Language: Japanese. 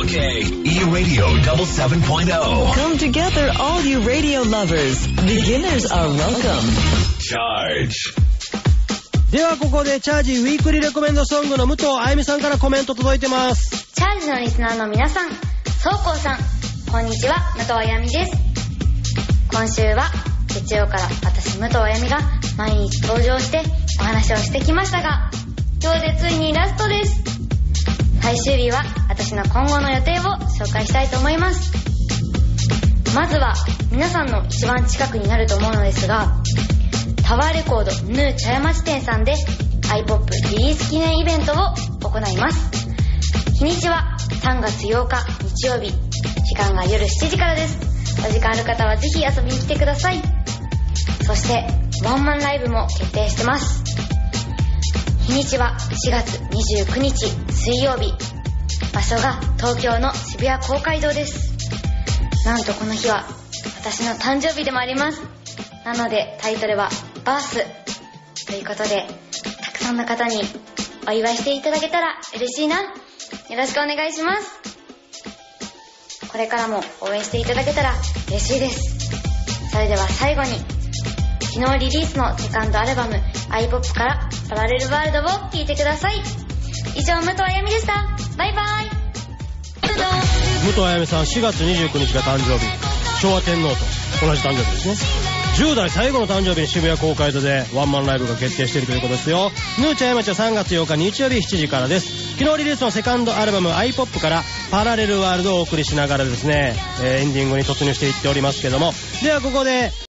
Okay, E-Radio Double 7.0. Come together, all you radio lovers. Beginners are welcome. Charge. ではここでチャージウィークリーレコメンドソングの武藤あゆみさんからコメント届いてます。 チャージのリスナーの皆さん、そうこうさん、こんにちは、武藤あやみです。今週は月曜から私武藤あやみが毎日登場してお話をしてきましたが、今日でついにラストです。最終日は私の今後の予定を紹介したいと思います。まずは皆さんの一番近くになると思うのですが、タワーレコードヌー茶屋町店さんで iPop リリース記念イベントを行います。日にちは3月8日日曜日、時間が夜7時からです。お時間ある方はぜひ遊びに来てください。そしてワンマンライブも決定してます。日にちは4月29日水曜日、場所が東京の渋谷公会堂です。なんとこの日は私の誕生日でもあります。なのでタイトルはバースということで、たくさんの方にお祝いしていただけたら嬉しいな。よろしくお願いします。これからも応援していただけたら嬉しいです。それでは最後に、昨日リリースのセカンドアルバム iPop からパラレルワールドを聴いてください。以上、武藤あやみでした。バイバイ。 武藤あやみさん、4月29日が誕生日、昭和天皇と同じ誕生日ですね。10代最後の誕生日に渋谷公会堂でワンマンライブが決定しているということですよ。ヌー茶屋町は3月8日日曜日7時からです。昨日リリースのセカンドアルバム iPop からパラレルワールドをお送りしながらですね、エンディングに突入していっておりますけども、ではここで